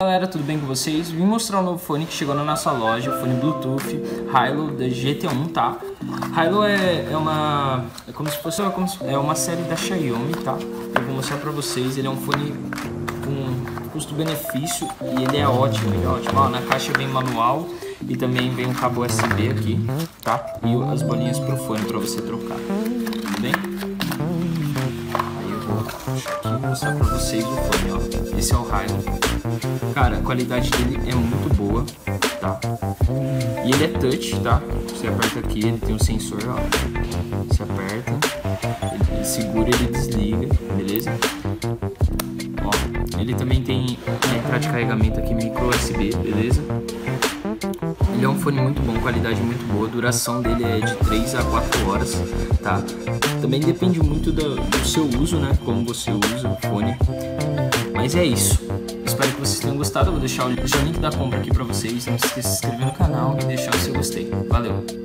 Galera, tudo bem com vocês? Vim mostrar um novo fone que chegou na nossa loja, fone Bluetooth Hilo da GT1, tá? Hilo é como se fosse uma série da Xiaomi, tá? Eu vou mostrar pra vocês, ele é um fone com custo-benefício e ele é ótimo, Ó, na caixa vem manual e também vem um cabo USB aqui, tá? E as bolinhas pro fone pra você trocar, tudo bem? Aí eu vou puxar aqui e mostrar pra vocês o fone, ó. Esse é o Hilo. Cara, a qualidade dele é muito boa, tá? E ele é touch, tá? Você aperta aqui, ele tem um sensor, ó. Você aperta, ele segura, ele desliga, beleza? Ó, ele também tem entrada de carregamento aqui, micro USB, beleza? Ele é um fone muito bom, qualidade muito boa, a duração dele é de 3 a 4 horas, tá? Também depende muito do seu uso, né? Como você usa o fone. Mas é isso. Espero que vocês tenham gostado. Eu vou deixar o link da compra aqui pra vocês. Não se esqueça de se inscrever no canal e deixar o seu gostei. Valeu!